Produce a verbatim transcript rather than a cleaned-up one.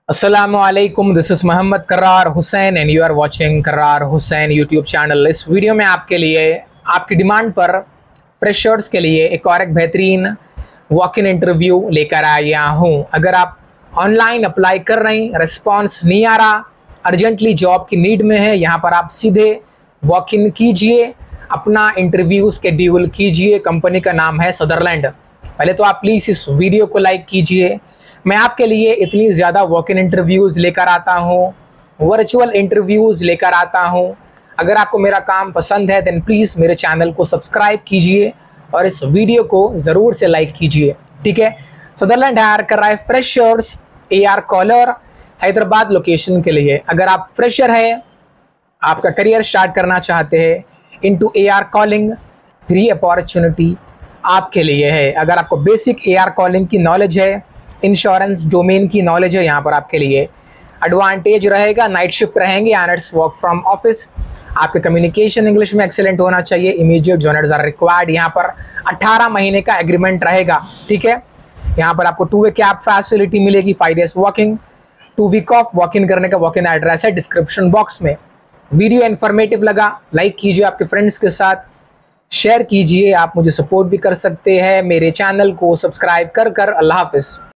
अस्सलामुअलैकुम, this is Mohammad Karar Hussain and you are watching Karar Hussain YouTube channel. इस video में आपके लिए आपकी डिमांड पर फ्रेशर्स के लिए एक और एक बेहतरीन वॉक इन इंटरव्यू लेकर आया हूँ। अगर आप ऑनलाइन अप्लाई कर रहे हैं, रिस्पॉन्स नहीं आ रहा, अर्जेंटली जॉब की नीड में है, यहाँ पर आप सीधे वॉक इन कीजिए, अपना इंटरव्यू शेड्यूल कीजिए। कंपनी का नाम है सदरलैंड। पहले तो आप प्लीज़ इस वीडियो को लाइक कीजिए। मैं आपके लिए इतनी ज़्यादा वॉक इन इंटरव्यूज़ लेकर आता हूँ, वर्चुअल इंटरव्यूज़ लेकर आता हूँ। अगर आपको मेरा काम पसंद है देन प्लीज़ मेरे चैनल को सब्सक्राइब कीजिए और इस वीडियो को ज़रूर से लाइक कीजिए, ठीक है। सदरलैंड हायर कर रहा है freshers A R caller Hyderabad location के लिए। अगर आप फ्रेशर है, आपका करियर स्टार्ट करना चाहते हैं into A R calling, free opportunity आपके लिए है। अगर आपको बेसिक ए आर कॉलिंग की नॉलेज है, इंश्योरेंस डोमेन की नॉलेज है, यहाँ पर आपके लिए एडवांटेज रहेगा। नाइट शिफ्ट रहेंगे and it's work from office. आपके कम्युनिकेशन इंग्लिश में एक्सेलेंट होना चाहिए। Immediate joiners are required. यहाँ पर अठारह महीने का एग्रीमेंट रहेगा, ठीक है। यहाँ पर आपको टू वे कैब फैसिलिटी मिलेगी, five days walking, two week off. Walk in करने का वॉक इन एड्रेस है डिस्क्रिप्शन बॉक्स में। वीडियो इन्फॉर्मेटिव लगा, लाइक कीजिए, आपके फ्रेंड्स के साथ शेयर कीजिए। आप मुझे सपोर्ट भी कर सकते हैं मेरे चैनल को सब्सक्राइब कर कर। अल्लाह हाफिज़।